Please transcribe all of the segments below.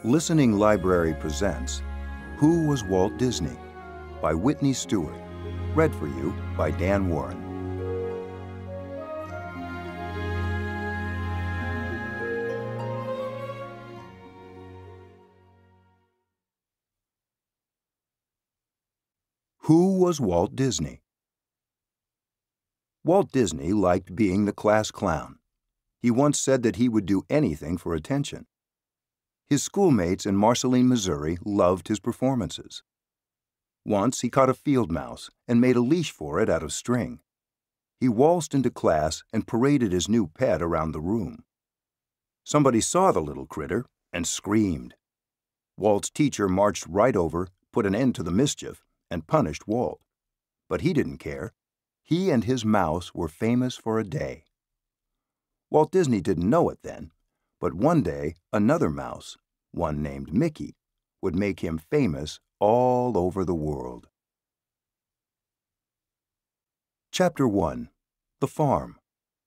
Listening Library presents Who Was Walt Disney? By Whitney Stewart. Read for you by Dan Woren. Who was Walt Disney? Walt Disney liked being the class clown. He once said that he would do anything for attention. His schoolmates in Marceline, Missouri loved his performances. Once he caught a field mouse and made a leash for it out of string. He waltzed into class and paraded his new pet around the room. Somebody saw the little critter and screamed. Walt's teacher marched right over, put an end to the mischief, and punished Walt. But he didn't care. He and his mouse were famous for a day. Walt Disney didn't know it then, but one day another mouse, one named Mickey, would make him famous all over the world. Chapter 1. The Farm.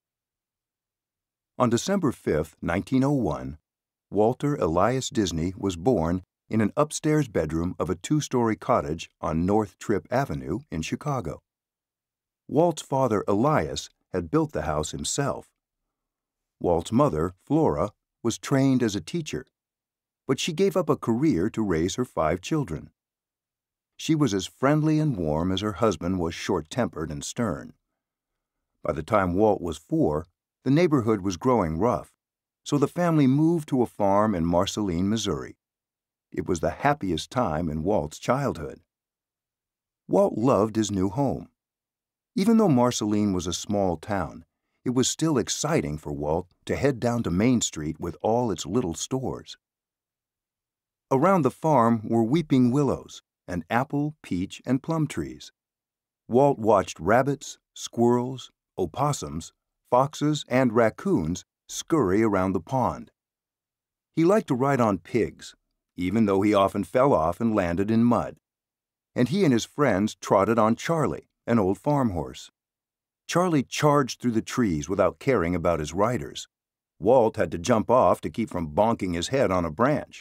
On December 5, 1901, Walter Elias Disney was born in an upstairs bedroom of a two-story cottage on North Tripp Avenue in Chicago. Walt's father, Elias, had built the house himself. Walt's mother, Flora, was trained as a teacher, but she gave up a career to raise her 5 children. She was as friendly and warm as her husband was short-tempered and stern. By the time Walt was 4, the neighborhood was growing rough, so the family moved to a farm in Marceline, Missouri. It was the happiest time in Walt's childhood. Walt loved his new home. Even though Marceline was a small town, it was still exciting for Walt to head down to Main Street with all its little stores. Around the farm were weeping willows and apple, peach, and plum trees. Walt watched rabbits, squirrels, opossums, foxes, and raccoons scurry around the pond. He liked to ride on pigs, even though he often fell off and landed in mud. And he and his friends trotted on Charlie, an old farm horse. Charlie charged through the trees without caring about his riders. Walt had to jump off to keep from bonking his head on a branch.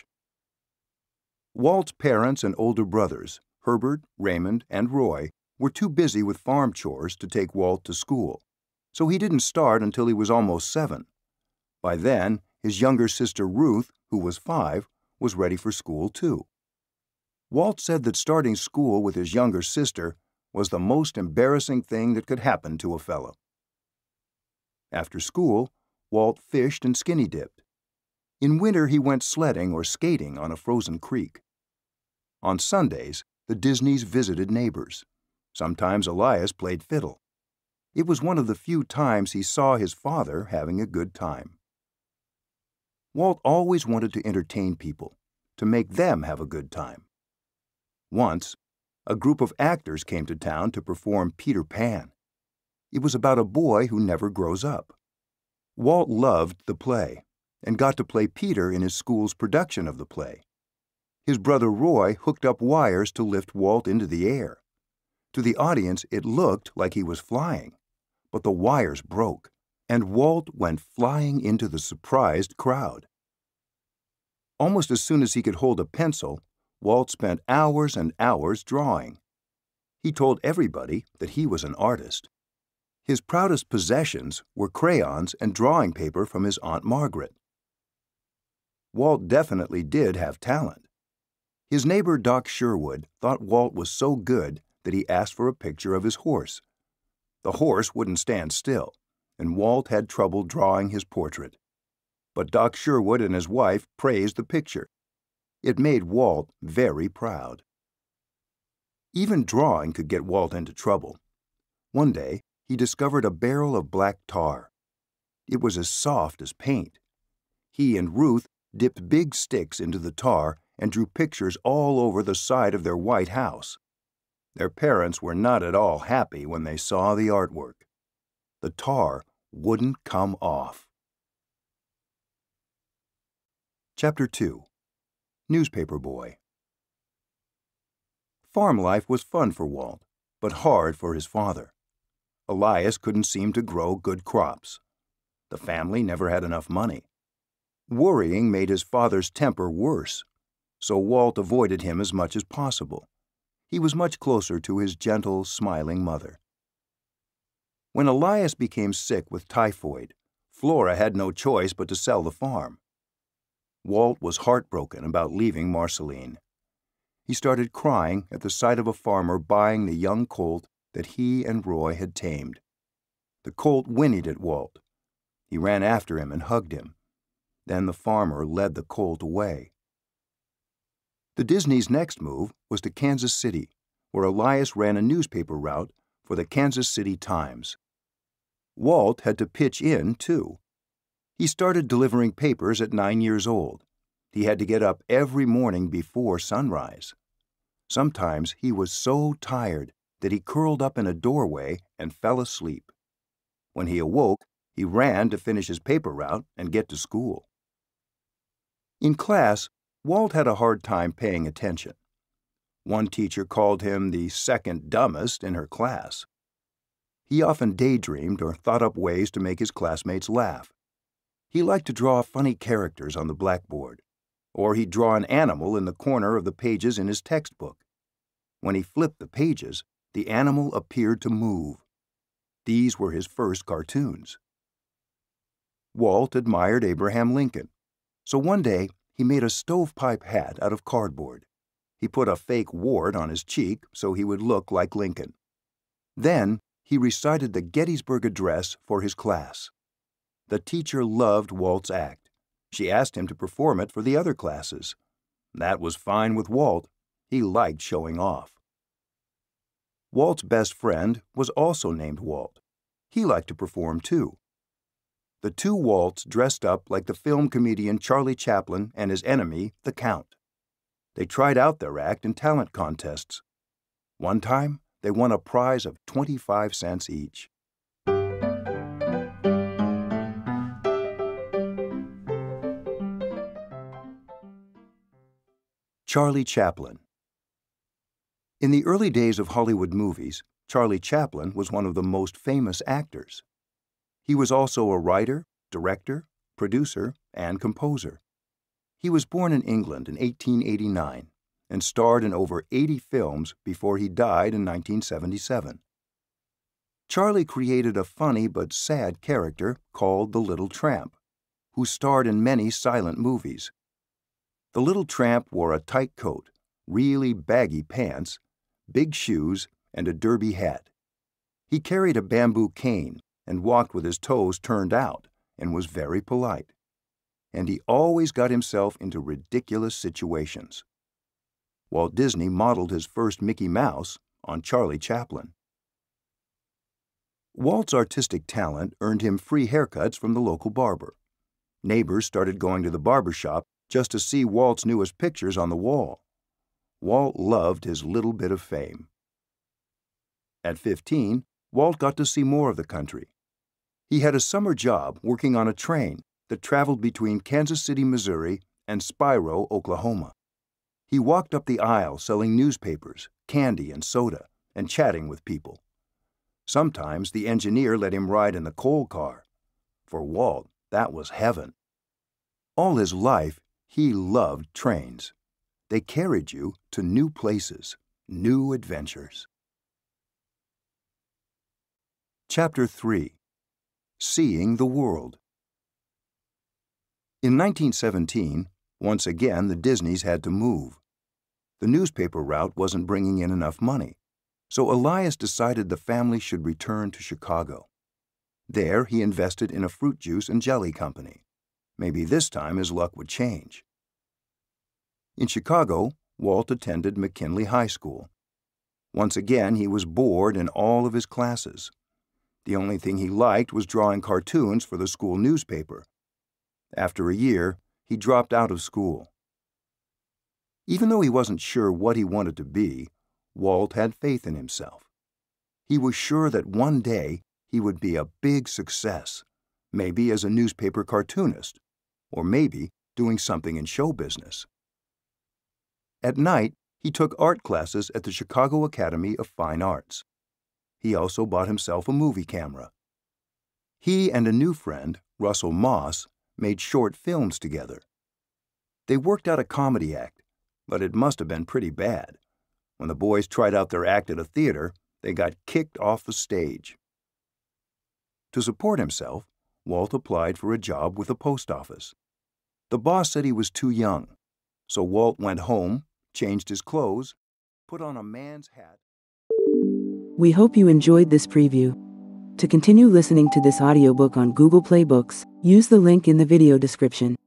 Walt's parents and older brothers, Herbert, Raymond, and Roy, were too busy with farm chores to take Walt to school, so he didn't start until he was almost 7. By then, his younger sister Ruth, who was 5, was ready for school too. Walt said that starting school with his younger sister was the most embarrassing thing that could happen to a fellow. After school, Walt fished and skinny dipped. In winter, he went sledding or skating on a frozen creek. On Sundays, the Disneys visited neighbors. Sometimes Elias played fiddle. It was one of the few times he saw his father having a good time. Walt always wanted to entertain people, to make them have a good time. Once, a group of actors came to town to perform Peter Pan. It was about a boy who never grows up. Walt loved the play and got to play Peter in his school's production of the play. His brother Roy hooked up wires to lift Walt into the air. To the audience, it looked like he was flying, but the wires broke, and Walt went flying into the surprised crowd. Almost as soon as he could hold a pencil, Walt spent hours and hours drawing. He told everybody that he was an artist. His proudest possessions were crayons and drawing paper from his Aunt Margaret. Walt definitely did have talent. His neighbor Doc Sherwood thought Walt was so good that he asked for a picture of his horse. The horse wouldn't stand still, and Walt had trouble drawing his portrait. But Doc Sherwood and his wife praised the picture. It made Walt very proud. Even drawing could get Walt into trouble. One day, he discovered a barrel of black tar. It was as soft as paint. He and Ruth dipped big sticks into the tar and drew pictures all over the side of their white house. Their parents were not at all happy when they saw the artwork. The tar wouldn't come off. Chapter 2. Newspaper Boy. Farm life was fun for Walt, but hard for his father. Elias couldn't seem to grow good crops. The family never had enough money. Worrying made his father's temper worse, so Walt avoided him as much as possible. He was much closer to his gentle, smiling mother. When Elias became sick with typhoid, Flora had no choice but to sell the farm. Walt was heartbroken about leaving Marceline. He started crying at the sight of a farmer buying the young colt that he and Roy had tamed. The colt whinnied at Walt. He ran after him and hugged him. Then the farmer led the colt away. The Disneys' next move was to Kansas City, where Elias ran a newspaper route for the Kansas City Times. Walt had to pitch in, too. He started delivering papers at 9 years old. He had to get up every morning before sunrise. Sometimes he was so tired that he curled up in a doorway and fell asleep. When he awoke, he ran to finish his paper route and get to school. In class, Walt had a hard time paying attention. One teacher called him the second dumbest in her class. He often daydreamed or thought up ways to make his classmates laugh. He liked to draw funny characters on the blackboard, or he'd draw an animal in the corner of the pages in his textbook. When he flipped the pages, the animal appeared to move. These were his first cartoons. Walt admired Abraham Lincoln, so one day he made a stovepipe hat out of cardboard. He put a fake wart on his cheek so he would look like Lincoln. Then he recited the Gettysburg Address for his class. The teacher loved Walt's act. She asked him to perform it for the other classes. That was fine with Walt. He liked showing off. Walt's best friend was also named Walt. He liked to perform too. The two Walts dressed up like the film comedian Charlie Chaplin and his enemy, the Count. They tried out their act in talent contests. One time, they won a prize of 25 cents each. Charlie Chaplin. In the early days of Hollywood movies, Charlie Chaplin was one of the most famous actors. He was also a writer, director, producer, and composer. He was born in England in 1889 and starred in over 80 films before he died in 1977. Charlie created a funny but sad character called the Little Tramp, who starred in many silent movies. The Little Tramp wore a tight coat, really baggy pants, big shoes, and a derby hat. He carried a bamboo cane and walked with his toes turned out and was very polite. And he always got himself into ridiculous situations. Walt Disney modeled his first Mickey Mouse on Charlie Chaplin. Walt's artistic talent earned him free haircuts from the local barber. Neighbors started going to the barber shop just to see Walt's newest pictures on the wall. Walt loved his little bit of fame. At 15, Walt got to see more of the country. He had a summer job working on a train that traveled between Kansas City, Missouri, and Spiro, Oklahoma. He walked up the aisle selling newspapers, candy, and soda, and chatting with people. Sometimes the engineer let him ride in the coal car. For Walt, that was heaven. All his life, he loved trains. They carried you to new places, new adventures. Chapter 3. Seeing the World. In 1917, once again the Disneys had to move. The newspaper route wasn't bringing in enough money, so Elias decided the family should return to Chicago. There he invested in a fruit juice and jelly company. Maybe this time his luck would change. In Chicago, Walt attended McKinley High School. Once again, he was bored in all of his classes. The only thing he liked was drawing cartoons for the school newspaper. After a year, he dropped out of school. Even though he wasn't sure what he wanted to be, Walt had faith in himself. He was sure that one day he would be a big success, maybe as a newspaper cartoonist, or maybe doing something in show business. At night, he took art classes at the Chicago Academy of Fine Arts. He also bought himself a movie camera. He and a new friend, Russell Moss, made short films together. They worked out a comedy act, but it must have been pretty bad. When the boys tried out their act at a theater, they got kicked off the stage. To support himself, Walt applied for a job with the post office. The boss said he was too young, so Walt went home, changed his clothes, put on a man's hat. We hope you enjoyed this preview. To continue listening to this audiobook on Google Play Books, use the link in the video description.